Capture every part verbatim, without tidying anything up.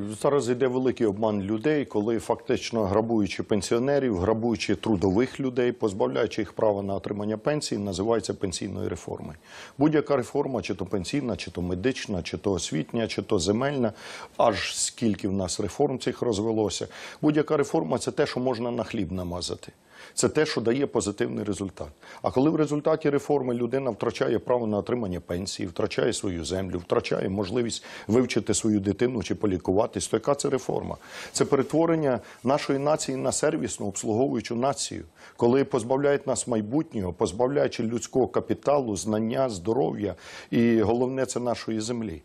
Зараз йде великий обман людей, коли фактично грабуючи пенсіонерів, грабуючи трудових людей, позбавляючи їх права на отримання пенсії, називається пенсійною реформою. Будь-яка реформа, чи то пенсійна, чи то медична, чи то освітня, чи то земельна, аж скільки в нас реформ цих розвелося. Будь-яка реформа – це те, що можна на хліб намазати. Це те, що дає позитивний результат. А коли в результаті реформи людина втрачає право на отримання пенсії, втрачає свою землю, втрачає можливість вивчити свою дитину чи полікуватись, то яка це реформа? Це перетворення нашої нації на сервісну, обслуговуючу націю. Коли позбавляють нас майбутнього, позбавляючи людського капіталу, знання, здоров'я і головне – це нашої землі.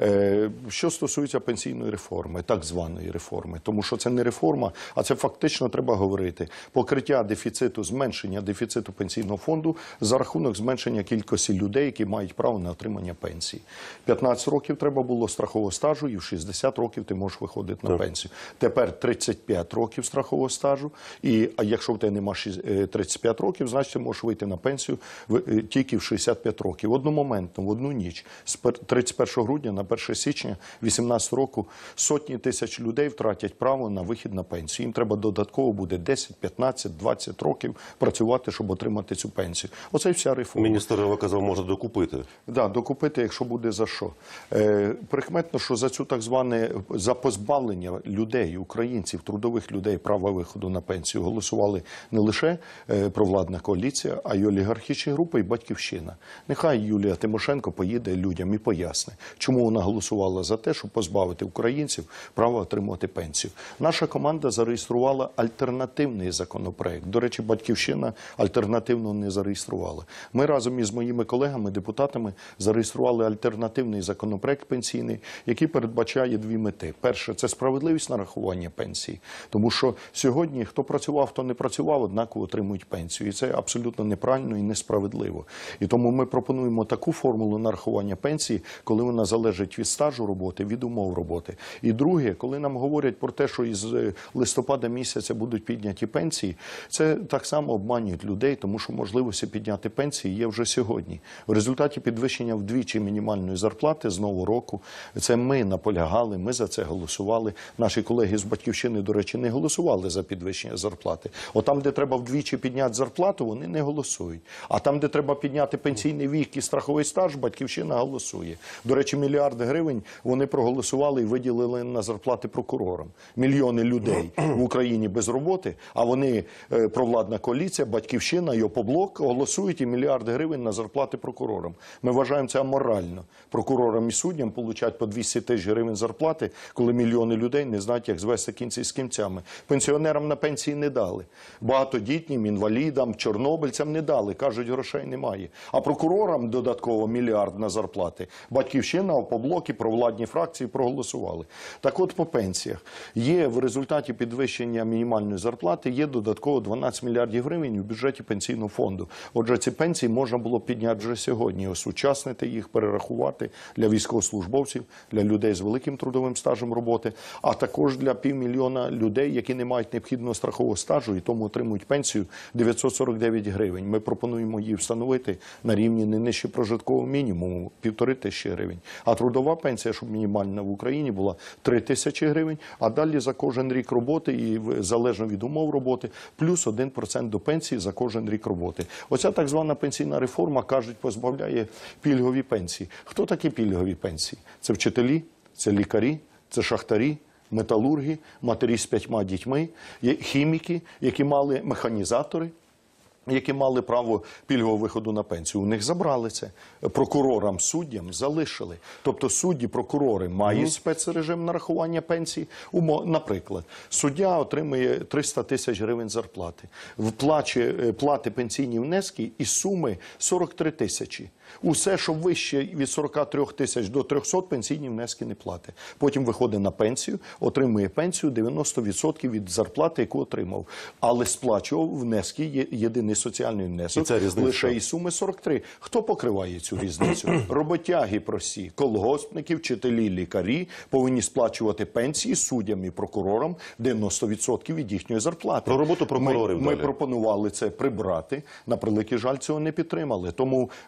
Що стосується пенсійної реформи, так званої реформи, тому що це не реформа, а це фактично, треба говорити, покриття дефіциту, зменшення дефіциту пенсійного фонду за рахунок зменшення кількості людей, які мають право на отримання пенсії. п'ятнадцять років треба було страхового стажу, і в шістдесят років ти можеш виходити на так. пенсію. Тепер тридцять п'ять років страхового стажу, і а якщо в тебе немає тридцять п'ять років, значить ти можеш вийти на пенсію тільки в шістдесят п'ять років. Одномоментно, в одну ніч, з тридцять першого грудня на перше січня дві тисячі вісімнадцятого року сотні тисяч людей втратять право на вихід на пенсію. Їм треба додатково буде десять, п'ятнадцять, двадцять років працювати, щоб отримати цю пенсію. Оце і вся реформа. Міністр Рева казав, може докупити. Так, да, докупити, якщо буде за що. Е, прикметно, що за цю так зване, за позбавлення людей, українців, трудових людей права виходу на пенсію голосували не лише е, провладна коаліція, а й олігархічні групи і Батьківщина. Нехай Юлія Тимошенко поїде людям і поясне, чому вона голосувала за те, щоб позбавити українців права отримувати пенсію. Наша команда зареєструвала альтернативний законопроект. До речі, Батьківщина альтернативно не зареєструвала. Ми разом із моїми колегами, депутатами, зареєстрували альтернативний законопроект пенсійний, який передбачає дві мети. Перше – це справедливість нарахування пенсії. Тому що сьогодні, хто працював, хто не працював, однаково отримують пенсію. І це абсолютно неправильно і несправедливо. І тому ми пропонуємо таку формулу нарахування пенсії, коли вона залежить від стажу роботи, від умов роботи. І друге, коли нам говорять про те, що із листопада місяця будуть підняті пенсії, це так само обманюють людей, тому що можливості підняти пенсії є вже сьогодні. В результаті підвищення вдвічі мінімальної зарплати з нового року, це ми наполягали, ми за це голосували. Наші колеги з Батьківщини, до речі, не голосували за підвищення зарплати. От там, де треба вдвічі підняти зарплату, вони не голосують. А там, де треба підняти пенсійний вік і страховий стаж, Батьківщина голосує. До речі, мільярд гривень вони проголосували і виділили на зарплати прокурорам. Мільйони людей в Україні без роботи, а вони, провладна коаліція, Батьківщина і Опоблок, голосують і мільярд гривень на зарплати прокурорам. Ми вважаємо це аморально. Прокурорам і суддям получать по двісті тисяч гривень зарплати, коли мільйони людей не знають, як звести кінці з кінцями. Пенсіонерам на пенсії не дали. Багатодітнім, інвалідам, чорнобильцям не дали. Кажуть, грошей немає. А прокурорам додатково мільярд на зарплати. Батьківщина, Опоблок і провладні фракції проголосували. Так от по пенсіях. Є в результаті підвищення мінімальної зарплати, є додатково дванадцять мільярдів гривень у бюджеті пенсійного фонду. Отже, ці пенсії можна було підняти вже сьогодні, осучаснити їх, перерахувати для військовослужбовців, для людей з великим трудовим стажем роботи, а також для півмільйона людей, які не мають необхідного страхового стажу і тому отримують пенсію дев'ятсот сорок дев'ять гривень. Ми пропонуємо її встановити на рівні не нижче прожиткового мінімуму, півтори тисячі гривень. А трудова пенсія, щоб мінімальна в Україні була три тисячі гривень, а далі за кожен рік роботи і залежно від умов роботи, плюс один процент до пенсії за кожен рік роботи. Оця так звана пенсійна реформа, кажуть, позбавляє пільгові пенсії. Хто такі пільгові пенсії? Це вчителі, це лікарі, це шахтарі, металурги, матері з п'ятьма дітьми, хіміки, які мали механізатори, які мали право пільгового виходу на пенсію. У них забрали це. Прокурорам, суддям залишили. Тобто судді, прокурори мають спецрежим нарахування пенсії. Наприклад, суддя отримує триста тисяч гривень зарплати. Вплачує плати пенсійні внески із суми сорок три тисячі. Усе, що вище від сорока трьох тисяч до трьохсот, пенсійні внески не платить. Потім виходить на пенсію, отримує пенсію дев'яносто відсотків від зарплати, яку отримав. Але сплачував внески, єдиний соціальний внесок, лише із суми сорок три. Хто покриває цю різницю? Роботяги прості, колгоспники, вчителі, лікарі повинні сплачувати пенсії суддям і прокурорам дев'яносто відсотків від їхньої зарплати. Про роботу прокурорів Ми, ми пропонували це прибрати, на превеликий жаль, цього не підтримали. Тому ми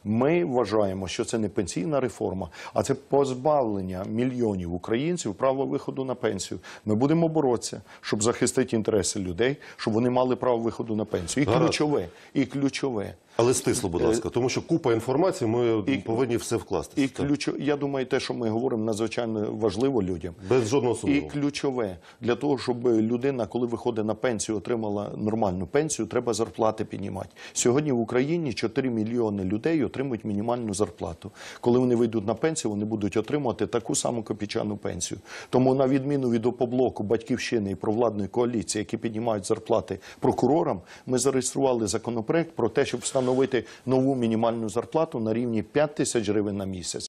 вважаємо, що це не пенсійна реформа, а це позбавлення мільйонів українців права виходу на пенсію. Ми будемо боротися, щоб захистити інтереси людей, щоб вони мали право виходу на пенсію. І Гаразд. ключове, і ключове. Але стисло, будь ласка, тому що купа інформації, ми І- повинні все вкласти. І ключо, я думаю, те, що ми говоримо, надзвичайно важливо людям. Без жодного І сумніву. ключове, для того, щоб людина, коли виходить на пенсію, отримала нормальну пенсію, треба зарплати піднімати. Сьогодні в Україні чотири мільйони людей отримують мінімальну зарплату. Коли вони вийдуть на пенсію, вони будуть отримувати таку саму копійчану пенсію. Тому, на відміну від «Опоблоку», «Батьківщини» і провладної коаліції, які піднімають зарплати прокурорам, ми зареєстрували законопроект про те, щоб встановити нову мінімальну зарплату на рівні п'ять тисяч гривень на місяць.